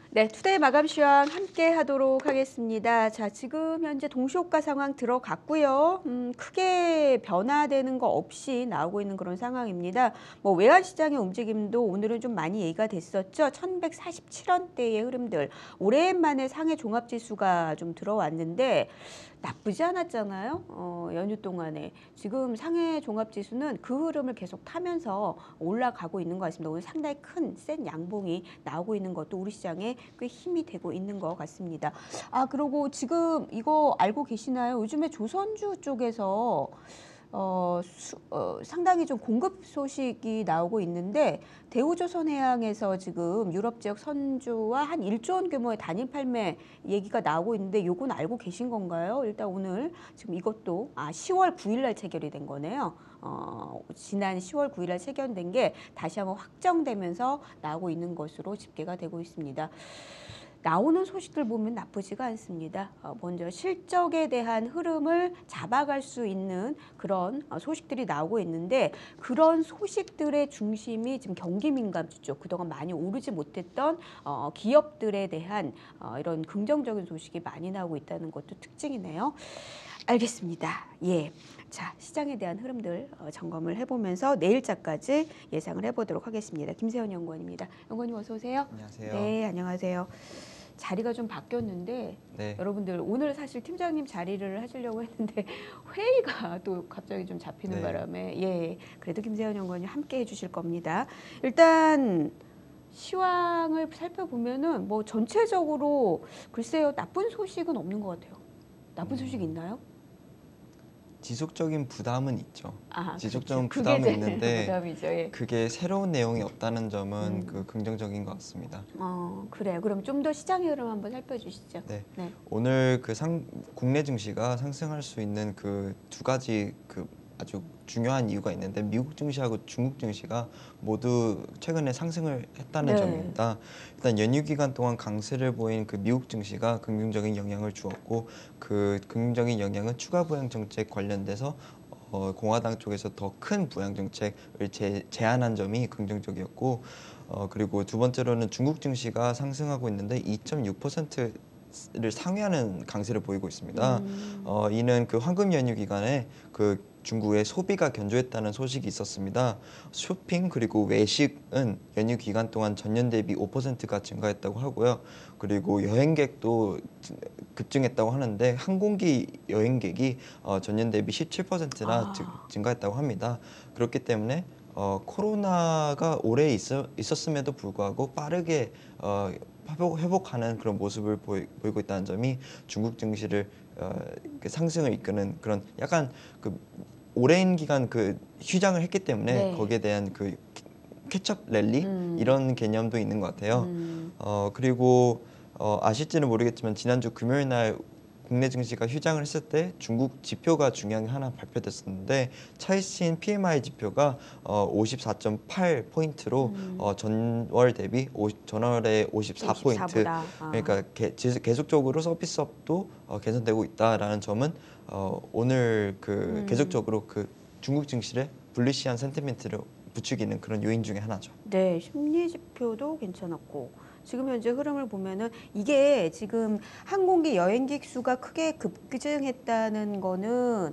네, 투데이 마감 시황 함께 하도록 하겠습니다. 자, 지금 현재 동시호가 상황 들어갔고요. 크게 변화되는 거 없이 나오고 있는 그런 상황입니다. 뭐 외환 시장의 움직임도 오늘은 좀 많이 얘기가 됐었죠. 1147원대의 흐름들. 오랜만에 상해 종합지수가 좀 들어왔는데 나쁘지 않았잖아요. 연휴 동안에. 지금 상해 종합지수는 그 흐름을 계속 타면서 올라가고 있는 것 같습니다. 오늘 상당히 큰 센 양봉이 나오고 있는 것도 우리 시장에 꽤 힘이 되고 있는 것 같습니다. 아, 그리고 지금 이거 알고 계시나요? 요즘에 조선주 쪽에서 상당히 좀 공급 소식이 나오고 있는데 대우조선해양에서 지금 유럽 지역 선주와 한 1조 원 규모의 단일 팔매 얘기가 나오고 있는데 요건 알고 계신 건가요? 일단 오늘 지금 이것도 10월 9일 날 체결이 된 거네요. 지난 10월 9일 날 체결된 게 다시 한번 확정되면서 나오고 있는 것으로 집계가 되고 있습니다. 나오는 소식들 보면 나쁘지가 않습니다. 먼저 실적에 대한 흐름을 잡아갈 수 있는 그런 소식들이 나오고 있는데 그런 소식들의 중심이 지금 경기 민감주 쪽 그동안 많이 오르지 못했던 기업들에 대한 이런 긍정적인 소식이 많이 나오고 있다는 것도 특징이네요. 알겠습니다. 예. 자, 시장에 대한 흐름들 점검을 해보면서 내일자까지 예상을 해보도록 하겠습니다. 김세현 연구원입니다. 연구원님 어서 오세요. 안녕하세요. 네, 안녕하세요. 자리가 좀 바뀌었는데 네. 여러분들 오늘 사실 팀장님 자리를 하시려고 했는데 회의가 또 갑자기 좀 잡히는 네. 바람에 예, 그래도 김세현 연구원님 함께 해주실 겁니다. 일단 시황을 살펴보면은 뭐 전체적으로 글쎄요 나쁜 소식은 없는 것 같아요. 나쁜 소식 있나요? 지속적인 부담은 있죠. 지속적인 그렇죠. 부담은 그게 있는데 부담이죠. 예. 그게 새로운 내용이 없다는 점은 긍정적인 것 같습니다. 그래요. 그럼 좀 더 시장의 흐름 한번 살펴주시죠. 네. 네. 오늘 국내 증시가 상승할 수 있는 그 두 가지 아주 중요한 이유가 있는데 미국 증시하고 중국 증시가 모두 최근에 상승을 했다는 네. 점입니다. 일단 연휴 기간 동안 강세를 보인 그 미국 증시가 긍정적인 영향을 주었고 그 긍정적인 영향은 추가 부양 정책 관련돼서 공화당 쪽에서 더 큰 부양 정책을 제안한 점이 긍정적이었고 그리고 두 번째로는 중국 증시가 상승하고 있는데 2.6%를 상회하는 강세를 보이고 있습니다. 이는 그 황금 연휴 기간에 그 중국의 소비가 견조했다는 소식이 있었습니다. 쇼핑 그리고 외식은 연휴 기간 동안 전년 대비 5%가 증가했다고 하고요. 그리고 여행객도 급증했다고 하는데 항공기 여행객이 전년 대비 17%나 증가했다고 합니다. 그렇기 때문에 코로나가 오래 있었음에도 불구하고 빠르게 회복하는 그런 모습을 보이고 있다는 점이 중국 증시를 그 상승을 이끄는 그런 약간 그 오랜 기간 그 휴장을 했기 때문에 네. 거기에 대한 그 캐첩 랠리 이런 개념도 있는 것 같아요. 그리고 아실지는 모르겠지만 지난주 금요일 날 국내 증시가 휴장을 했을 때 중국 지표가 중요한 게 하나 발표됐었는데 차이신 PMI 지표가 54.8포인트로 전월 대비 전월에 54포인트 54보다. 그러니까 계속적으로 서비스업도 개선되고 있다라는 점은 오늘 그 계속적으로 그 중국 증시를 불리시한 센티멘트를 부추기는 그런 요인 중에 하나죠. 네, 심리 지표도 괜찮았고 지금 현재 흐름을 보면은 이게 지금 항공기 여행객 수가 크게 급증했다는 거는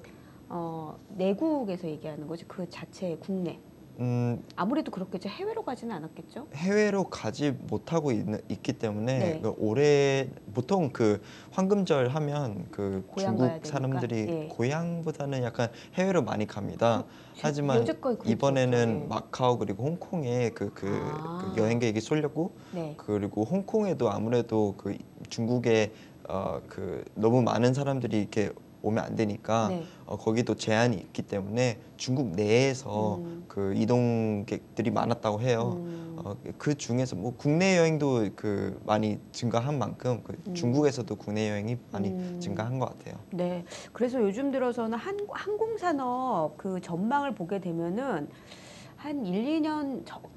내국에서 얘기하는 거지 그 자체 국내. 아무래도 그렇겠죠. 해외로 가지는 않았겠죠. 해외로 가지 못하고 있기 때문에 네. 그 올해 보통 그 황금절 하면 그 고향 가야 중국 되니까. 사람들이 예. 고향보다는 약간 해외로 많이 갑니다. 하지만 여태까지 그랬었죠. 이번에는 예. 마카오 그리고 홍콩에 그 여행객이 쏠렸고 네. 그리고 홍콩에도 아무래도 그 중국에 그 너무 많은 사람들이 이렇게 오면 안 되니까 네. 거기도 제한이 있기 때문에 중국 내에서 그 이동객들이 많았다고 해요. 그 중에서 뭐 국내 여행도 그 많이 증가한 만큼 그 중국에서도 국내 여행이 많이 증가한 것 같아요. 네. 그래서 요즘 들어서는 항공산업 그 전망을 보게 되면은 한 1, 2년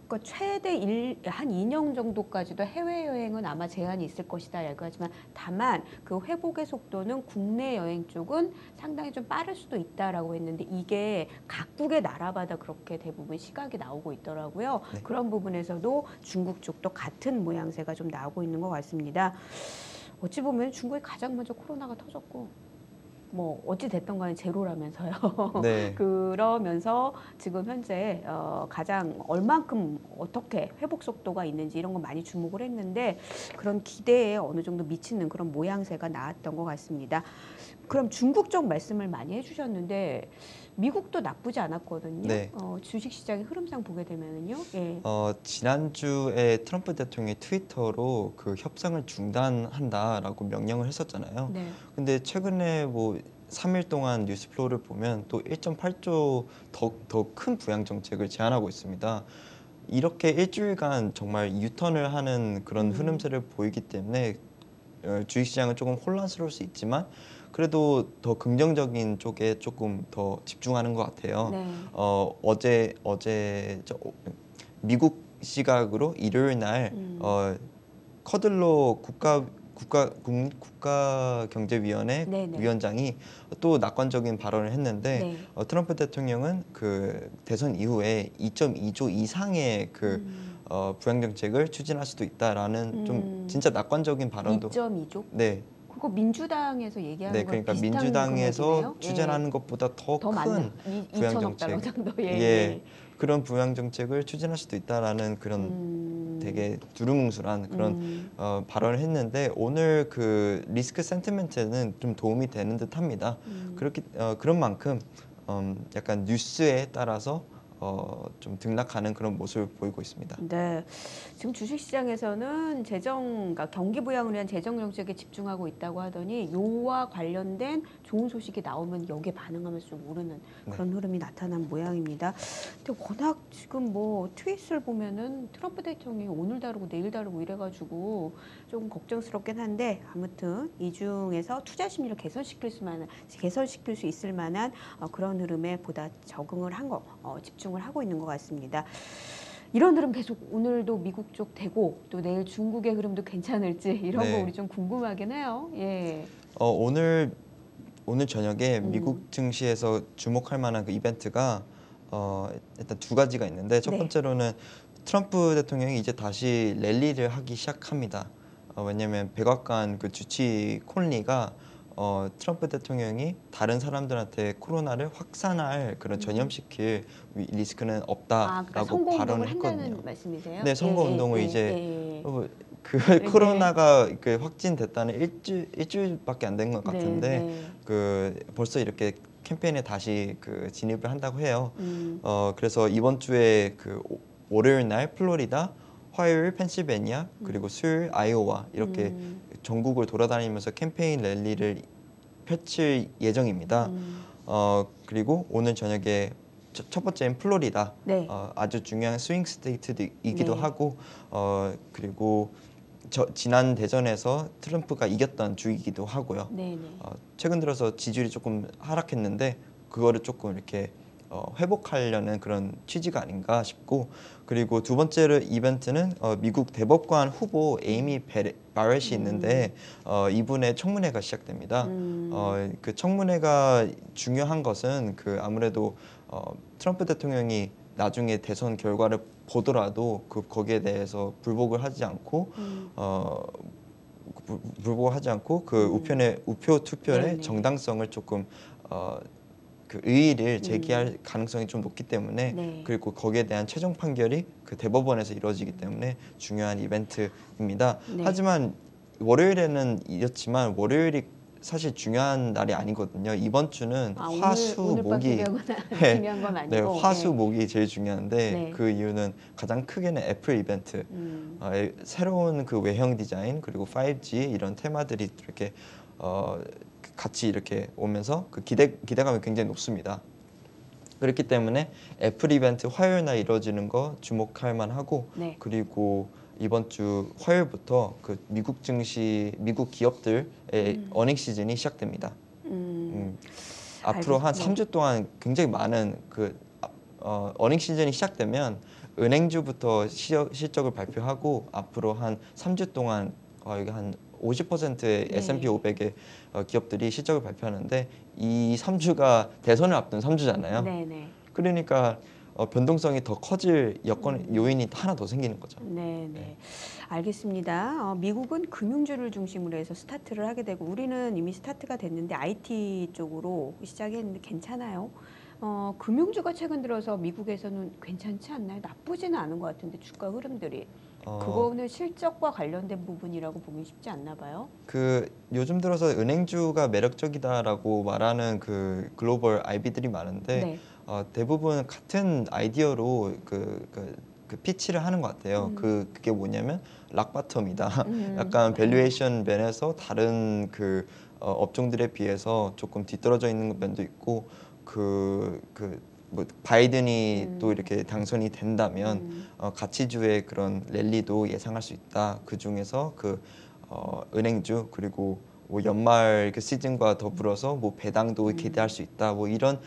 그러니까 최대 한 2년 정도까지도 해외여행은 아마 제한이 있을 것이다 얘기하지만 다만 그 회복의 속도는 국내 여행 쪽은 상당히 좀 빠를 수도 있다라고 했는데 이게 각국의 나라마다 그렇게 대부분 시각이 나오고 있더라고요. 네. 그런 부분에서도 중국 쪽도 같은 모양새가 좀 나오고 있는 것 같습니다. 어찌 보면 중국이 가장 먼저 코로나가 터졌고 뭐 어찌 됐던 간에 제로라면서요. 네. 그러면서 지금 현재 가장 얼만큼 어떻게 회복 속도가 있는지 이런 거 많이 주목을 했는데 그런 기대에 어느 정도 미치는 그런 모양새가 나왔던 것 같습니다. 그럼 중국 쪽 말씀을 많이 해주셨는데 미국도 나쁘지 않았거든요. 네. 주식시장의 흐름상 보게 되면은요. 예. 지난주에 트럼프 대통령이 트위터로 그 협상을 중단한다라고 명령을 했었잖아요. 네. 근데 최근에 뭐 3일 동안 뉴스플로우를 보면 또 1.8조 더 큰 부양 정책을 제안하고 있습니다. 이렇게 일주일간 정말 유턴을 하는 그런 흐름세를 보이기 때문에 주식시장은 조금 혼란스러울 수 있지만 그래도 더 긍정적인 쪽에 조금 더 집중하는 것 같아요. 네. 어제 미국 시각으로 일요일 날 커들로 국가경제위원회 네네. 위원장이 또 낙관적인 발언을 했는데 네. 트럼프 대통령은 그 대선 이후에 2.2조 이상의 그 부양 정책을 추진할 수도 있다라는 좀 진짜 낙관적인 발언도 2.2조? 네. 그거 민주당에서 얘기하는 네, 거랑 그러니까 비슷한 민주당에서 금액이네요. 추진하는 것보다 더 더 많나? 큰 2천억 부양 달러 정책, 정도. 예, 그런 부양 정책을 추진할 수도 있다라는 그런 되게 두루뭉술한 그런 발언을 했는데 오늘 그 리스크 센티멘트는 좀 도움이 되는 듯합니다. 그런 만큼 약간 뉴스에 따라서 좀 등락하는 그런 모습을 보이고 있습니다. 네, 지금 주식시장에서는 그러니까 경기 부양을 위한 재정 정책에 집중하고 있다고 하더니 요와 관련된 좋은 소식이 나오면 여기에 반응하면서 좀 오르는 그런 흐름이 나타난 모양입니다. 근데 워낙 지금 뭐 트윗을 보면은 트럼프 대통령이 오늘 다르고 내일 다르고 이래가지고 좀 걱정스럽긴 한데 아무튼 이 중에서 투자 심리를 개선시킬 수 있을 만한 그런 흐름에 보다 적응을 한 거, 집중을 하고 있는 것 같습니다. 이런 흐름 계속 오늘도 미국 쪽 되고 또 내일 중국의 흐름도 괜찮을지 이런 거 네. 우리 좀 궁금하긴 해요. 예. 오늘 저녁에 미국 증시에서 주목할 만한 그 이벤트가 일단 두 가지가 있는데 첫 네. 번째로는 트럼프 대통령이 이제 다시 랠리를 하기 시작합니다. 왜냐하면 백악관 그 주치 콜리가 트럼프 대통령이 다른 사람들한테 코로나를 확산할 그런 전염시킬 리스크는 그러니까 없다라고 선거 운동을 발언을 한다는 했거든요. 말씀이세요? 네, 선거 운동을 이제 예. 그 코로나가 그 확진됐다는 일주일밖에 안 된 것 네, 같은데 네. 그 벌써 이렇게 캠페인에 다시 그 진입을 한다고 해요. 음. 그래서 이번 주에 그 월요일 날 플로리다, 화요일 펜실베니아, 그리고 수요일 아이오와 이렇게 전국을 돌아다니면서 캠페인 랠리를 펼칠 예정입니다. 그리고 오늘 저녁에 첫 번째는 플로리다, 네. 아주 중요한 스윙 스테이트이기도 네. 하고 그리고 지난 대전에서 트럼프가 이겼던 주이기도 하고요. 네네. 최근 들어서 지지율이 조금 하락했는데 그거를 조금 이렇게 회복하려는 그런 취지가 아닌가 싶고 그리고 두 번째로 이벤트는 미국 대법관 후보 에이미 바렛이 있는데 이분의 청문회가 시작됩니다. 그 청문회가 중요한 것은 그 아무래도 트럼프 대통령이 나중에 대선 결과를 보더라도 거기에 대해서 불복을 하지 않고 그 우표 투표의 네네. 정당성을 조금 그 의의를 제기할 가능성이 좀 높기 때문에 네. 그리고 거기에 대한 최종 판결이 그 대법원에서 이루어지기 때문에 중요한 이벤트입니다. 네. 하지만 월요일에는 이렇지만 월요일이 사실 중요한 날이 아니거든요. 이번 주는 화수 오늘 밤 목이 중요한 중요한 건 아니고. 네, 화수 예. 목이 제일 중요한데 네. 그 이유는 가장 크게는 애플 이벤트, 새로운 그 외형 디자인 그리고 5G 이런 테마들이 이렇게 같이 이렇게 오면서 그 기대감이 굉장히 높습니다. 그렇기 때문에 애플 이벤트 화요일 날 이루어지는 거 주목할 만하고 네. 그리고 이번 주 화요일부터 그 미국 증시, 미국 기업들의 어닝 시즌이 시작됩니다. 앞으로 한 알겠습니다. 3주 동안 굉장히 많은 그 어닝 시즌이 시작되면 은행주부터 실적을 발표하고 앞으로 한 3주 동안 거의 한 50%의 네. S&P 500의 기업들이 실적을 발표하는데 이 3주가 대선을 앞둔 3주잖아요. 네네. 그러니까 변동성이 더 커질 요인이 하나 더 생기는 거죠. 네네. 네. 알겠습니다. 미국은 금융주를 중심으로 해서 스타트를 하게 되고 우리는 이미 스타트가 됐는데 IT 쪽으로 시작했는데 괜찮아요? 금융주가 최근 들어서 미국에서는 괜찮지 않나요? 나쁘지는 않은 것 같은데 주가 흐름들이. 그거는 실적과 관련된 부분이라고 보기 쉽지 않나 봐요. 그 요즘 들어서 은행주가 매력적이다라고 말하는 그 글로벌 IB들이 많은데 네. 대부분 같은 아이디어로 그 피치를 하는 것 같아요. 그게 뭐냐면 락바텀이다. 약간 밸류에이션 면에서 다른 그 업종들에 비해서 조금 뒤떨어져 있는 면도 있고 뭐 바이든이 또 이렇게 당선이 된다면 가치주의 그런 랠리도 예상할 수 있다. 그 중에서 은행주 그리고 뭐 연말 그 시즌과 더불어서 뭐 배당도 기대할 수 있다. 뭐 이런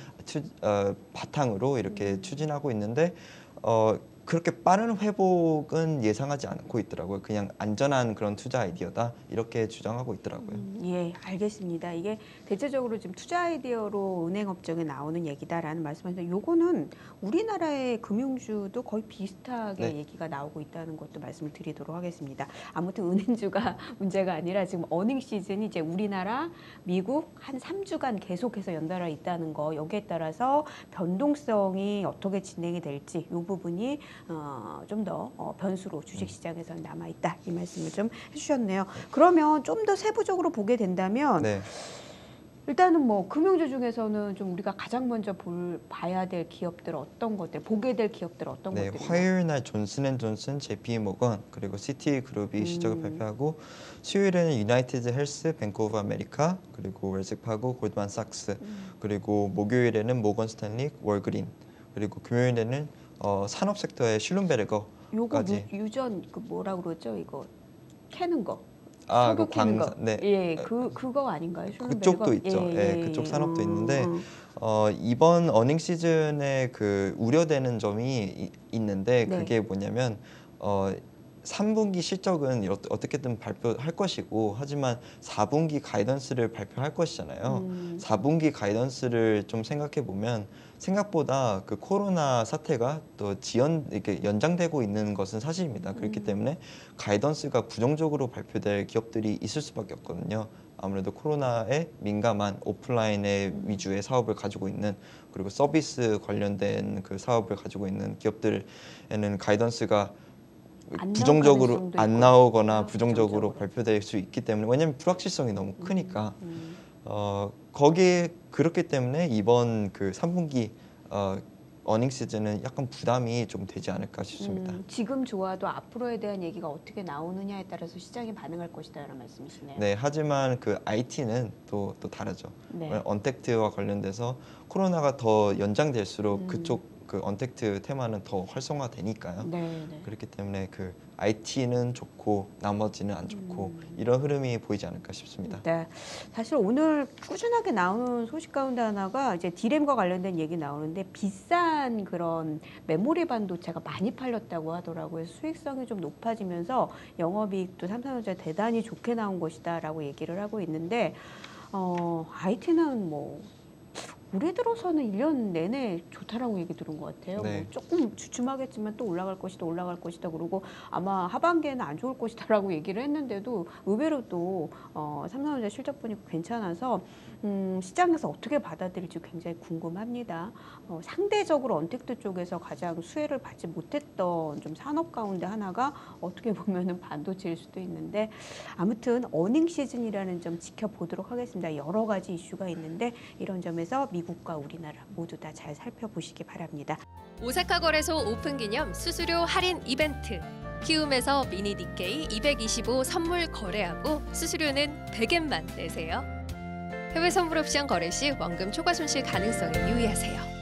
바탕으로 이렇게 추진하고 있는데 그렇게 빠른 회복은 예상하지 않고 있더라고요. 그냥 안전한 그런 투자 아이디어다 이렇게 주장하고 있더라고요. 예, 알겠습니다. 이게 대체적으로 지금 투자 아이디어로 은행 업종에 나오는 얘기다라는 말씀하셨는데 요거는 우리나라의 금융주도 거의 비슷하게 네. 얘기가 나오고 있다는 것도 말씀을 드리도록 하겠습니다. 아무튼 은행주가 문제가 아니라 지금 어닝 시즌이 이제 우리나라, 미국 한 3주간 계속해서 연달아 있다는 거 여기에 따라서 변동성이 어떻게 진행이 될지 이 부분이 좀 더 변수로 주식시장에서 남아 있다 이 말씀을 좀 해주셨네요. 그러면 좀 더 세부적으로 보게 된다면 네. 일단은 뭐 금융주 중에서는 좀 우리가 가장 먼저 봐야 될 기업들 어떤 것들, 보게 될 기업들 어떤 네, 것들이 화요일 날 존슨앤존슨, JP모건 그리고 시티그룹이 실적을 발표하고 수요일에는 유나이티드 헬스, 뱅크 오브 아메리카 그리고 웰스파고, 골드만삭스 그리고 목요일에는 모건 스탠리, 월그린 그리고 금요일에는 산업 섹터의 슐룸베르거까지. 요거 유전 그 뭐라 그러죠? 이거 캐는 거. 그 석유 캐는 거. 광산, 네. 예, 그거 아닌가요? 슐룸베르거? 그쪽도 있죠. 예, 예, 그쪽 산업도 있는데 어. 이번 어닝 시즌에 그 우려되는 점이 있는데 네. 그게 뭐냐면 3분기 실적은 어떻게든 발표할 것이고 하지만 4분기 가이던스를 발표할 것이잖아요. 4분기 가이던스를 좀 생각해 보면 생각보다 그 코로나 사태가 또 이렇게 연장되고 있는 것은 사실입니다. 그렇기 때문에 가이던스가 부정적으로 발표될 기업들이 있을 수밖에 없거든요. 아무래도 코로나에 민감한 오프라인의 위주의 사업을 가지고 있는 그리고 서비스 관련된 그 사업을 가지고 있는 기업들에는 가이던스가 부정적으로 안 나오거나 부정적으로 발표될 수 있기 때문에 왜냐하면 불확실성이 너무 크니까 그렇기 때문에 이번 그 3분기 어닝 시즌은 약간 부담이 좀 되지 않을까 싶습니다. 지금 좋아도 앞으로에 대한 얘기가 어떻게 나오느냐에 따라서 시장이 반응할 것이다라는 말씀이시네요. 네, 하지만 그 IT는 또 다르죠. 네. 언택트와 관련돼서 코로나가 더 연장될수록 그쪽 그 언택트 테마는 더 활성화되니까요. 네. 그렇기 때문에 그 IT는 좋고 나머지는 안 좋고 이런 흐름이 보이지 않을까 싶습니다. 네, 사실 오늘 꾸준하게 나오는 소식 가운데 하나가 이제 D램과 관련된 얘기 나오는데 비싼 그런 메모리 반도체가 많이 팔렸다고 하더라고요. 수익성이 좀 높아지면서 영업이익도 삼성전자 대단히 좋게 나온 것이다라고 얘기를 하고 있는데 IT는 뭐 올해 들어서는 1년 내내 좋다라고 얘기 들은 것 같아요. 네. 뭐 조금 주춤하겠지만 또 올라갈 것이다 그러고 아마 하반기에는 안 좋을 것이다라고 얘기를 했는데도 의외로 또 삼성전자 실적 보니까 괜찮아서 시장에서 어떻게 받아들일지 굉장히 궁금합니다. 상대적으로 언택트 쪽에서 가장 수혜를 받지 못했던 좀 산업 가운데 하나가 어떻게 보면은 반도체일 수도 있는데 아무튼 어닝 시즌이라는 점 지켜보도록 하겠습니다. 여러 가지 이슈가 있는데 이런 점에서 미국과 우리나라 모두 다 잘 살펴보시기 바랍니다. 오사카 거래소 오픈 기념 수수료 할인 이벤트. 키움에서 미니 DK 225 선물 거래하고 수수료는 100엔만 내세요. 해외 선물 옵션 거래 시 원금 초과 손실 가능성에 유의하세요.